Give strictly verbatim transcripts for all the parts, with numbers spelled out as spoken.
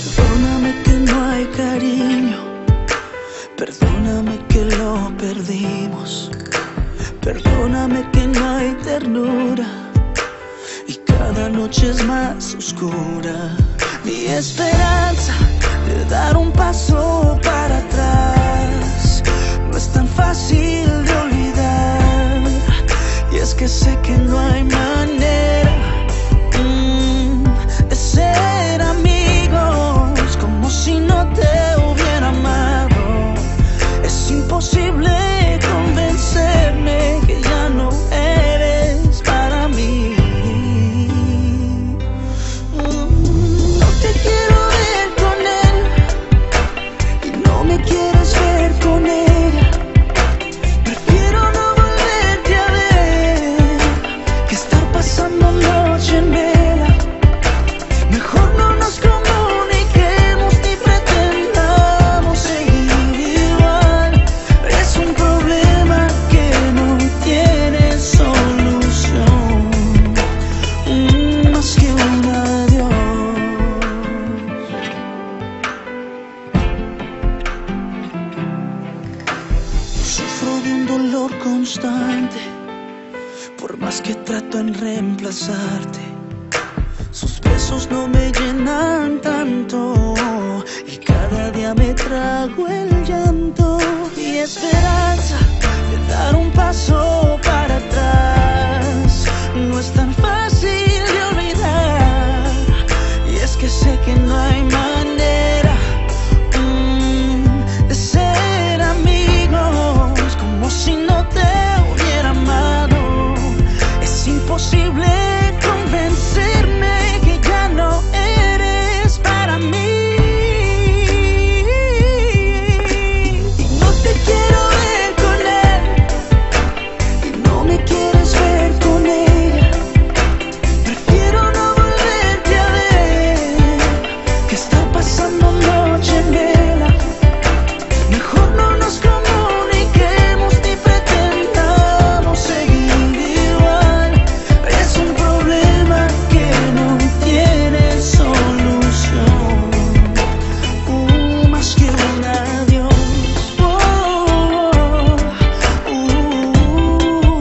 Perdóname que no hay cariño, perdóname que lo perdimos, perdóname que no hay ternura y cada noche es más oscura. Mi esperanza de dar un paso para atrás no es tan fácil de olvidar, y es que sé que no hay manera mm, de ser amigos como si no te hubiera amado. Es imposible convencerme que ya no eres para mí. Mm, no te quiero ver con él y no me quieres ver con ella. Prefiero no volverte a ver que estar pasando noche en vela. Mejor no nos comuniquemos ni pretendamos seguir igual. Es un problema que no tiene solución, mm, más que un adiós. Sufro de un dolor constante, por más que trato en reemplazarte. Sus besos no me llenan tanto y cada día me trago el llanto. Y esperanza de dar un paso para atrás no es tan fácil de olvidar, y es que sé que no hay manera mm, de ser amigos como si no te hubiera amado. Es imposible convencerme que ya no eres para mí. Y no te quiero ver con él y no me quieres ver con ella. Prefiero no volverte a ver que estar pasando noche en vela. Mejor no nos comuniquemos ni pretendamos seguir igual. Es un problema que no tiene solución, uh, más que un adiós. Oh, oh, uh, uh,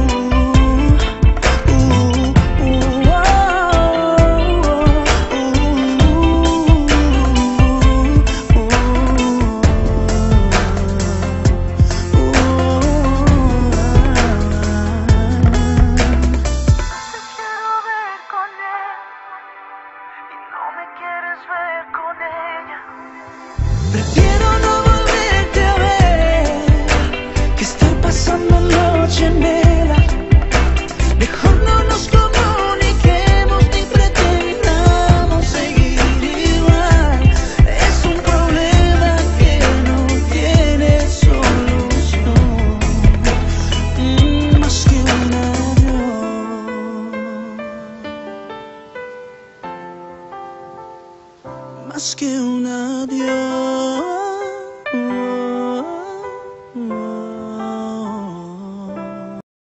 quiero ver con él y no me quieres ver con ella. Prefiero no volverte a ver que estar pasando noche en vela. Mejor no nos comuniquemos ni pretendamos seguir igual. Es un problema que no tiene solución, mm, más que un adiós, más que un adiós.